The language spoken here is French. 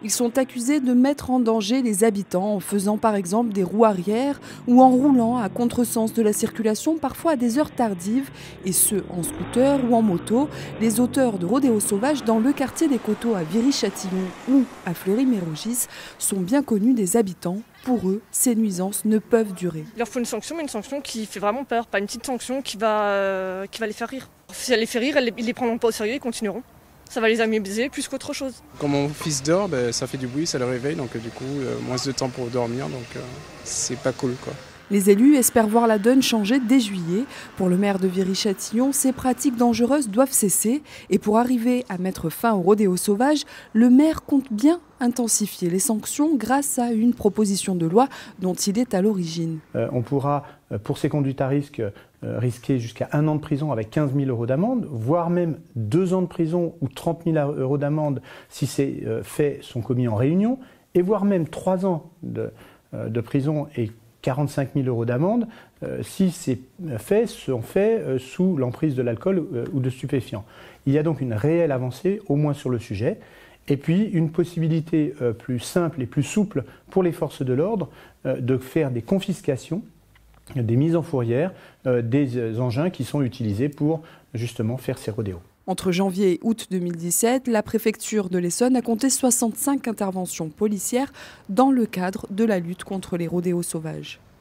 Ils sont accusés de mettre en danger les habitants en faisant par exemple des roues arrière ou en roulant à contresens de la circulation, parfois à des heures tardives, et ce en scooter ou en moto. Les auteurs de rodéos sauvages dans le quartier des Coteaux à Viry-Châtillon ou à Fleury-Mérogis sont bien connus des habitants. Pour eux, ces nuisances ne peuvent durer. Il leur faut une sanction, mais une sanction qui fait vraiment peur, pas une petite sanction qui va les faire rire. Si elle les fait rire, ils les prendront pas au sérieux, ils continueront. Ça va les amuser plus qu'autre chose. Quand mon fils dort, ça fait du bruit, ça le réveille, donc du coup, moins de temps pour dormir, donc c'est pas cool, quoi. Les élus espèrent voir la donne changer dès juillet. Pour le maire de Viry-Châtillon, ces pratiques dangereuses doivent cesser. Et pour arriver à mettre fin au rodéo sauvage, le maire compte bien intensifier les sanctions grâce à une proposition de loi dont il est à l'origine. On pourra, pour ces conduites à risque, risquer jusqu'à 1 an de prison avec 15 000 € d'amende, voire même 2 ans de prison ou 30 000 € d'amende si ces faits sont commis en réunion, et voire même 3 ans de prison et 45 000 € d'amende si ces faits sont faits sous l'emprise de l'alcool ou de stupéfiants. Il y a donc une réelle avancée, au moins sur le sujet, et puis une possibilité plus simple et plus souple pour les forces de l'ordre de faire des confiscations, des mises en fourrière des engins qui sont utilisés pour justement faire ces rodéos. Entre janvier et août 2017, la préfecture de l'Essonne a compté 65 interventions policières dans le cadre de la lutte contre les rodéos sauvages.